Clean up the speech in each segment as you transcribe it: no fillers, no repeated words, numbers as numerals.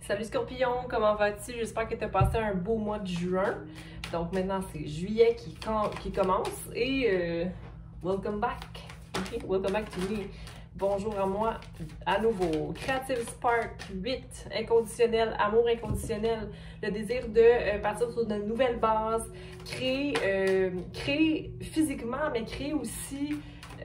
Salut Scorpion, comment vas-tu? J'espère que tu as passé un beau mois de juin. Donc maintenant c'est juillet qui commence et welcome back. Okay? Welcome back to me. Bonjour à moi à nouveau. Creative Spark 8, inconditionnel, amour inconditionnel, le désir de partir sur de nouvelles bases, créer physiquement, mais créer aussi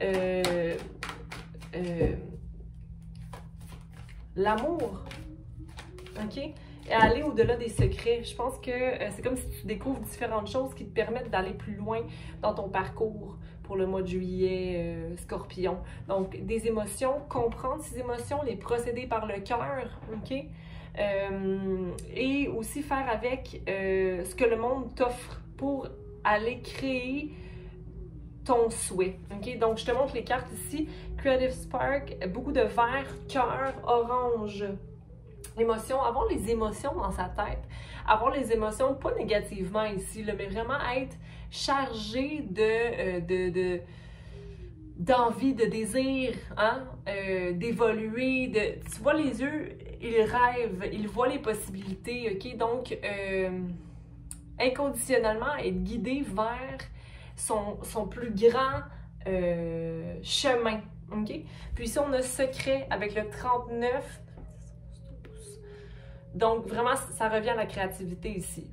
l'amour. OK? Et aller au-delà des secrets. Je pense que c'est comme si tu découvres différentes choses qui te permettent d'aller plus loin dans ton parcours pour le mois de juillet, Scorpion. Donc, des émotions, comprendre ces émotions, les procéder par le cœur, OK? Et aussi faire avec ce que le monde t'offre pour aller créer ton souhait. OK? Donc, je te montre les cartes ici. Creative Spark, beaucoup de vert, cœur, orange. Émotions, avoir les émotions dans sa tête, avoir les émotions, pas négativement ici, là, mais vraiment être chargé d'envie, de désir, hein? D'évoluer, tu vois les yeux, ils rêvent, ils voient les possibilités, ok? Donc, inconditionnellement, être guidé vers son plus grand chemin, ok? Puis ici, on a secret avec le 39. Donc, vraiment, ça revient à la créativité ici.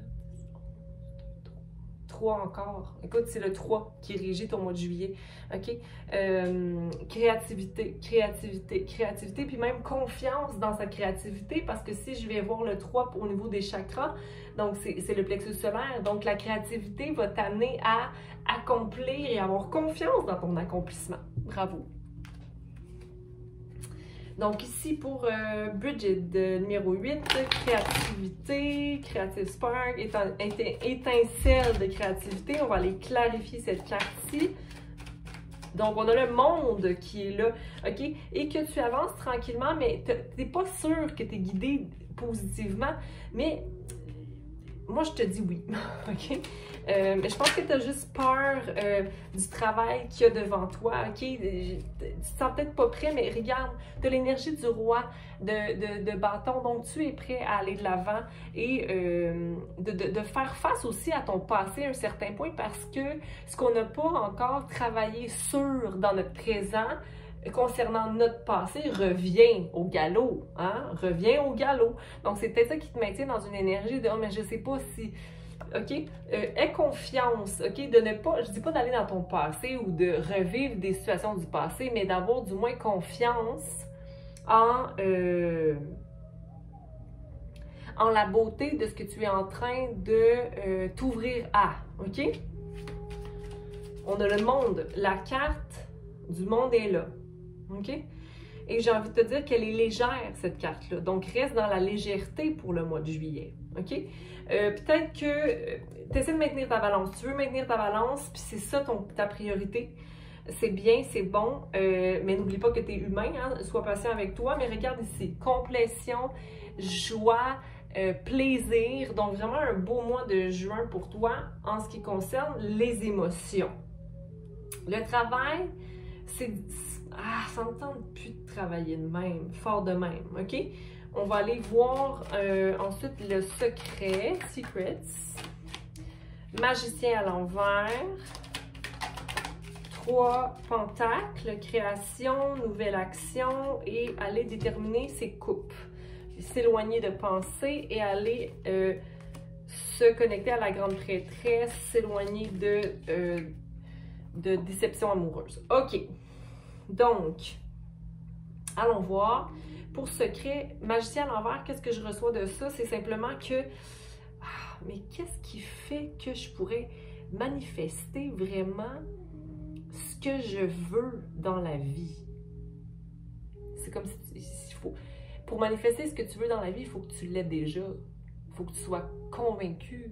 3 encore. Écoute, c'est le 3 qui régit ton mois de juillet. OK? Créativité, créativité, créativité, puis même confiance dans sa créativité, parce que si je vais voir le 3 au niveau des chakras, donc c'est le plexus solaire, donc la créativité va t'amener à accomplir et avoir confiance dans ton accomplissement. Bravo! Donc ici pour Bridget, numéro 8, créativité, Creative Spark, étincelle de créativité. On va aller clarifier cette carte-ci. Donc on a le monde qui est là, ok? Et que tu avances tranquillement, mais tu n'es pas sûr que tu es guidé positivement, mais moi je te dis oui, ok? Mais je pense que tu as juste peur du travail qu'il y a devant toi, ok? Tu te sens peut-être pas prêt, mais regarde, tu as l'énergie du roi de bâton, donc tu es prêt à aller de l'avant et de faire face aussi à ton passé à un certain point, parce que ce qu'on n'a pas encore travaillé sur dans notre présent, concernant notre passé, revient au galop, hein? Revient au galop. Donc, c'est peut-être ça qui te maintient dans une énergie de « Oh, mais je sais pas si... » OK? Aie confiance, OK? De ne pas... Je dis pas d'aller dans ton passé ou de revivre des situations du passé, mais d'avoir du moins confiance en la beauté de ce que tu es en train de t'ouvrir à, OK? On a le monde. La carte du monde est là. OK? Et j'ai envie de te dire qu'elle est légère, cette carte-là. Donc, reste dans la légèreté pour le mois de juillet. OK? Peut-être que tu essaies de maintenir ta balance. Tu veux maintenir ta balance, puis c'est ça ta priorité. C'est bien, c'est bon, mais n'oublie pas que tu es humain, hein? Sois patient avec toi. Mais regarde ici, complétion, joie, plaisir. Donc, vraiment un beau mois de juin pour toi en ce qui concerne les émotions. Le travail, c'est... Ah, ça ne me tente plus de travailler de même, fort de même, OK? On va aller voir ensuite le secret, Secrets. Magicien à l'envers. 3 pentacles, création, nouvelle action et aller déterminer ses coupes. S'éloigner de pensée et aller se connecter à la grande prêtresse, s'éloigner de déception amoureuse. OK. Donc, allons voir. Pour secret, magicien à l'envers, qu'est-ce que je reçois de ça? C'est simplement que, mais qu'est-ce qui fait que je pourrais manifester vraiment ce que je veux dans la vie? C'est comme si pour manifester ce que tu veux dans la vie, il faut que tu l'aies déjà. Il faut que tu sois convaincu,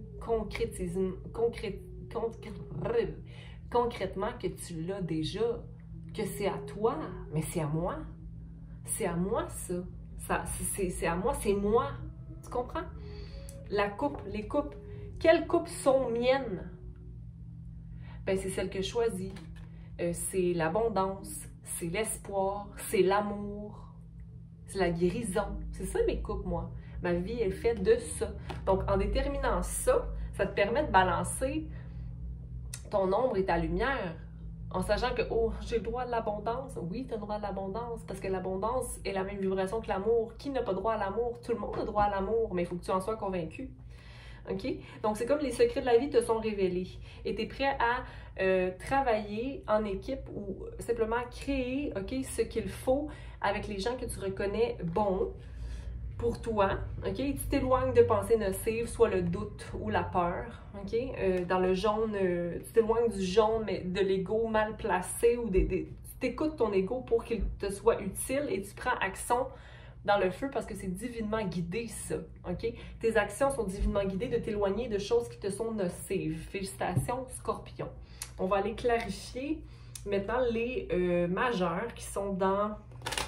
concrètement que tu l'as déjà. Que c'est à toi, mais c'est à moi. C'est à moi, ça. C'est à moi, c'est moi. Tu comprends? La coupe, les coupes. Quelles coupes sont miennes? Ben, c'est celle que je choisis. C'est l'abondance, c'est l'espoir, c'est l'amour. c'est la guérison. C'est ça mes coupes, moi. Ma vie est faite de ça. Donc, en déterminant ça, ça te permet de balancer ton ombre et ta lumière. En sachant que, oh, j'ai le droit à l'abondance. Oui, tu as le droit à l'abondance, parce que l'abondance est la même vibration que l'amour. Qui n'a pas droit à l'amour? Tout le monde a droit à l'amour, mais il faut que tu en sois convaincu. OK? Donc, c'est comme les secrets de la vie te sont révélés. Et tu es prêt à travailler en équipe ou simplement créer, OK, ce qu'il faut avec les gens que tu reconnais bons pour toi. OK? Tu t'éloignes de pensées nocives, soit le doute ou la peur. OK? Dans le jaune, tu t'éloignes du jaune, mais de l'ego mal placé ou tu t'écoutes ton ego pour qu'il te soit utile et tu prends action dans le feu parce que c'est divinement guidé, ça. OK? Tes actions sont divinement guidées de t'éloigner de choses qui te sont nocives. Félicitations, Scorpion. On va aller clarifier maintenant les majeurs qui sont dans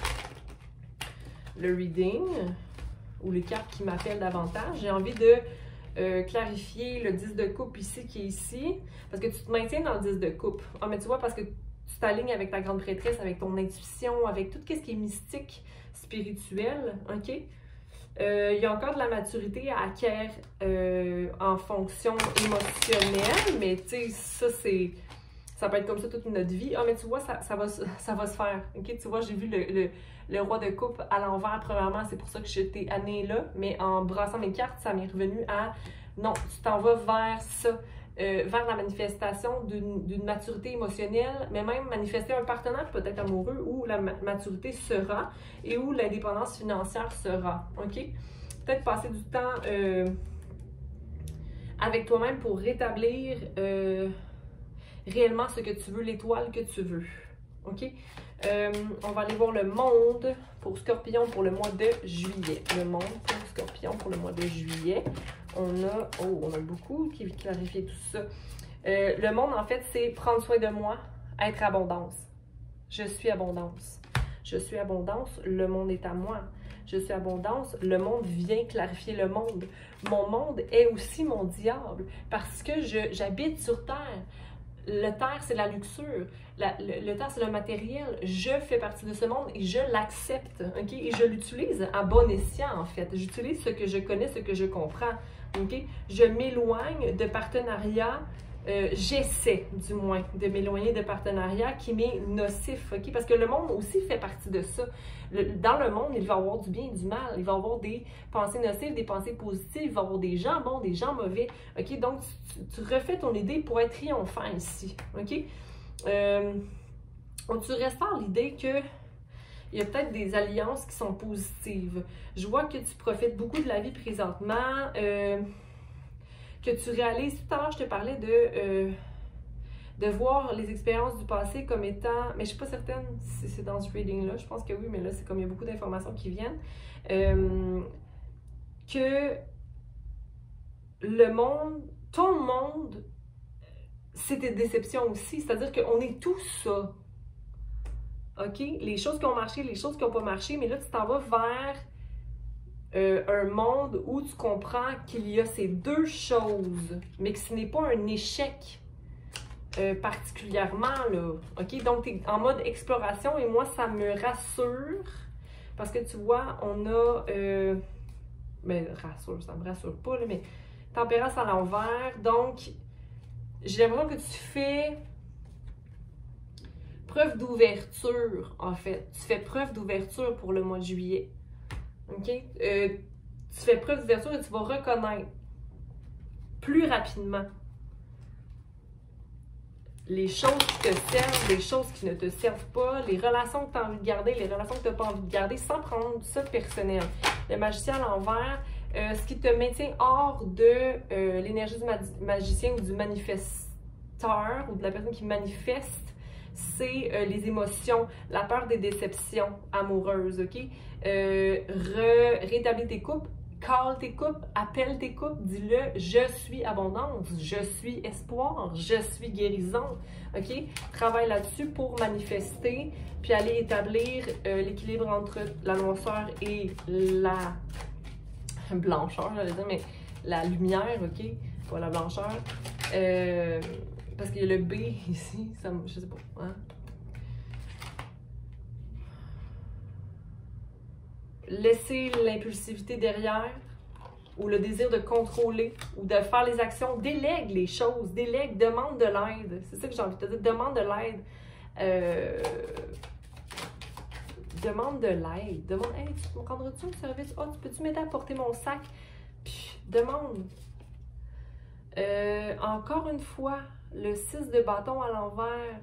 le reading ou les cartes qui m'appellent davantage. J'ai envie de clarifier le 10 de coupe ici qui est ici parce que tu te maintiens dans le 10 de coupe. Ah, mais tu vois, parce que tu t'alignes avec ta grande prêtresse, avec ton intuition, avec tout ce qui est mystique, spirituel, OK? Il y a encore de la maturité à acquérir en fonction émotionnelle, mais tu sais, ça peut être comme ça toute notre vie. Ah, mais tu vois, ça va se faire, OK? Tu vois, j'ai vu le roi de coupe à l'envers, premièrement, c'est pour ça que je t'ai amené là, mais en brassant mes cartes, ça m'est revenu à, non, tu t'en vas vers ça. Vers la manifestation d'une maturité émotionnelle, mais même manifester un partenaire peut-être amoureux où la maturité sera et où l'indépendance financière sera. OK? Peut-être passer du temps avec toi-même pour rétablir réellement ce que tu veux, l'étoile que tu veux. OK? On va aller voir le monde pour Scorpion pour le mois de juillet. Le monde pour Scorpion pour le mois de juillet. On a beaucoup qui clarifient tout ça. Le monde, en fait, c'est prendre soin de moi, être abondance. Je suis abondance. Je suis abondance, le monde est à moi. Je suis abondance, le monde vient clarifier le monde. Mon monde est aussi mon diable parce que j'habite sur Terre. Le terre, c'est la luxure. Le terre, c'est le matériel. Je fais partie de ce monde et je l'accepte. OK? Et je l'utilise à bon escient, en fait. J'utilise ce que je connais, ce que je comprends. OK? Je m'éloigne de partenariats. J'essaie, du moins, de m'éloigner de partenariats qui m'est nocif. OK? Parce que le monde aussi fait partie de ça. Dans le monde, il va y avoir du bien et du mal. Il va y avoir des pensées nocives, des pensées positives. Il va y avoir des gens bons, des gens mauvais. OK? Donc, tu refais ton idée pour être triomphant ici. OK? Tu restaures l'idée que il y a peut-être des alliances qui sont positives. Je vois que tu profites beaucoup de la vie présentement, que tu réalises. Tout à l'heure, je te parlais de voir les expériences du passé comme étant... Mais je ne suis pas certaine si c'est dans ce reading-là. Je pense que oui, mais là, c'est comme il y a beaucoup d'informations qui viennent. Que le monde, ton monde, c'est des déceptions aussi. C'est-à-dire qu'on est tout ça. OK? Les choses qui ont marché, les choses qui n'ont pas marché, mais là, tu t'en vas vers un monde où tu comprends qu'il y a ces deux choses, mais que ce n'est pas un échec particulièrement, là. OK? Donc, tu es en mode exploration et moi, ça me rassure parce que tu vois, on a... mais rassure, ça me rassure pas, là, mais tempérance à l'envers. Donc, j'ai l'impression que tu fais preuve d'ouverture, en fait. Tu fais preuve d'ouverture pour le mois de juillet. OK? Tu fais preuve d'ouverture et tu vas reconnaître plus rapidement les choses qui te servent, les choses qui ne te servent pas, les relations que tu as envie de garder, les relations que tu n'as pas envie de garder, sans prendre ça personnel. Le magicien à l'envers, ce qui te maintient hors de l'énergie du magicien ou du manifesteur ou de la personne qui manifeste, c'est les émotions, la peur des déceptions amoureuses, OK? Rétablis tes coupes, call tes coupes, appelle tes coupes, dis-le, je suis abondance, je suis espoir, je suis guérison, OK? Travaille là-dessus pour manifester, puis aller établir l'équilibre entre la noirceur et la blancheur, j'allais dire, mais la lumière, OK? Pas la blancheur. Parce qu'il y a le B ici, ça, je sais pas, hein? laisser l'impulsivité derrière ou le désir de contrôler ou de faire les actions. Délègue les choses, délègue, demande de l'aide. C'est ça que j'ai envie de te dire, demande de l'aide. Demande de l'aide. Demande, hey, tu me rendras-tu un service? Oh, peux-tu m'aider à porter mon sac? Puis, demande. Encore une fois, le 6 de bâton à l'envers.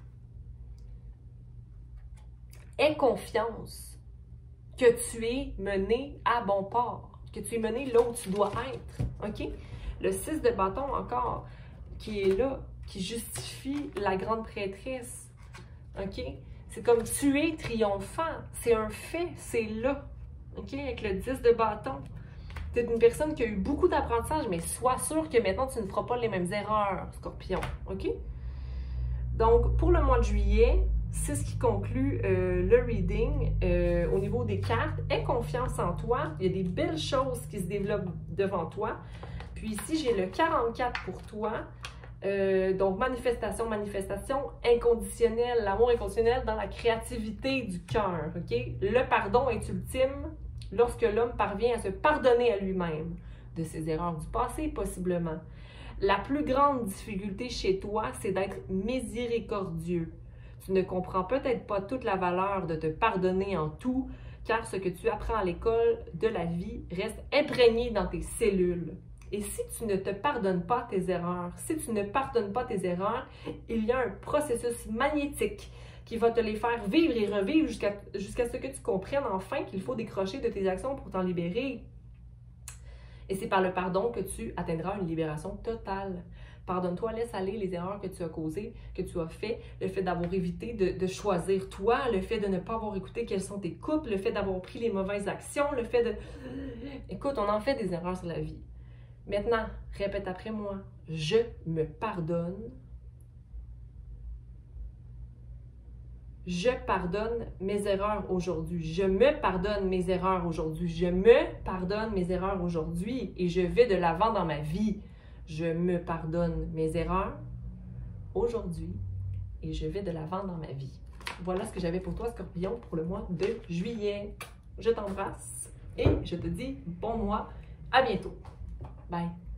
Aie confiance que tu es mené à bon port, que tu es mené là où tu dois être. OK? Le 6 de bâton encore, qui est là, qui justifie la grande prêtresse. OK? C'est comme tu es triomphant. C'est un fait, c'est là. OK? Avec le 10 de bâton. Tu es une personne qui a eu beaucoup d'apprentissage, mais sois sûr que maintenant tu ne feras pas les mêmes erreurs, Scorpion. OK? Donc, pour le mois de juillet, c'est ce qui conclut le reading au niveau des cartes. Aie confiance en toi. Il y a des belles choses qui se développent devant toi. Puis ici, j'ai le 44 pour toi. Donc, manifestation, inconditionnelle, l'amour inconditionnel dans la créativité du cœur. OK? Le pardon est ultime lorsque l'homme parvient à se pardonner à lui-même de ses erreurs du passé, possiblement. La plus grande difficulté chez toi, c'est d'être miséricordieux. Tu ne comprends peut-être pas toute la valeur de te pardonner en tout, car ce que tu apprends à l'école de la vie reste imprégné dans tes cellules. Et si tu ne te pardonnes pas tes erreurs, il y a un processus magnétique qui va te les faire vivre et revivre jusqu'à ce que tu comprennes enfin qu'il faut décrocher de tes actions pour t'en libérer. Et c'est par le pardon que tu atteindras une libération totale. Pardonne-toi, laisse aller les erreurs que tu as causées, que tu as fait, le fait d'avoir évité de choisir toi, le fait de ne pas avoir écouté quelles sont tes coupes, le fait d'avoir pris les mauvaises actions, le fait de... Écoute, on en fait des erreurs sur la vie. Maintenant, répète après moi, je me pardonne. Je pardonne mes erreurs aujourd'hui. Je me pardonne mes erreurs aujourd'hui. Je me pardonne mes erreurs aujourd'hui et je vais de l'avant dans ma vie. Je me pardonne mes erreurs aujourd'hui et je vais de l'avant dans ma vie. Voilà ce que j'avais pour toi, Scorpion, pour le mois de juillet. Je t'embrasse et je te dis bon mois. À bientôt. Bye.